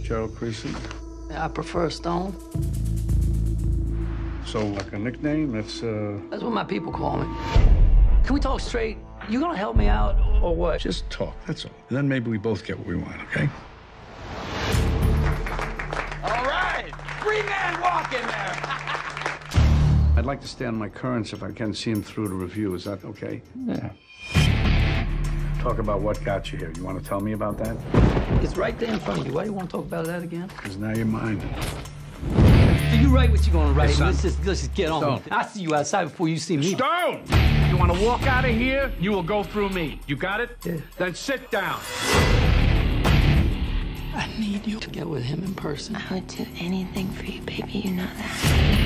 Gerald Creasy. I prefer Stone. So, like a nickname, That's what my people call me. Can we talk straight? You gonna help me out or what? Just talk, that's all. And then maybe we both get what we want, okay? All right, free man walking there. I'd like to stay on my currents if I can see him through the review. Is that okay? Yeah. Talk about what got you here. You want to tell me about that? It's right there in front of you. Why do you want to talk about that again? Because now you're mine. Do you write what you're gonna write? Hey, son. Let's just get on. Stone. I see you outside before you see me. Stone! You want to walk out of here? You will go through me. You got it? Yeah. Then sit down. I need you to get with him in person. I would do anything for you, baby. You know that.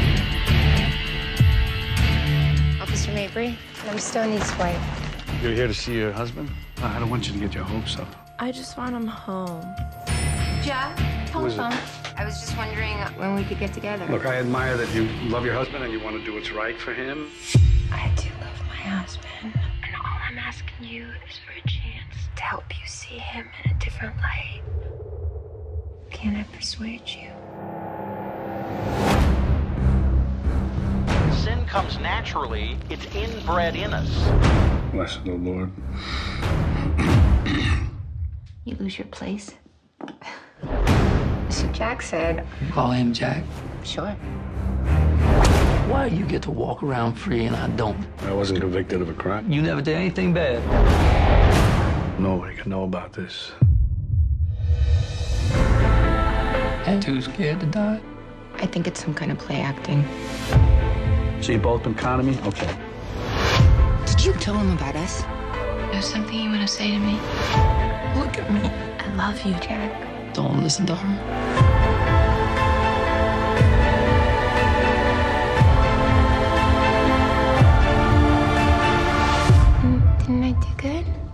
Officer Mabry, I'm Stoney's wife. You're here to see your husband? I don't want you to get your hopes up. I just want him home. Jack, Who is it? telephone. I was just wondering when we could get together. Look, I admire that you love your husband and you want to do what's right for him. I do love my husband, and all I'm asking you is for a chance to help you see him in a different light. Can I persuade you? Sin comes naturally. It's inbred in us. Blessed the Lord. You lose your place? So Jack said, Call him Jack. sure. Why do you get to walk around free and I don't? I wasn't convicted of a crime. You never did anything bad. Nobody can know about this. And too scared to die? I think it's some kind of play acting. So you both been conning me? Okay. Did you tell him about us? There's something you want to say to me? Look at me. I love you, Jack. Don't listen to her. Didn't I do good?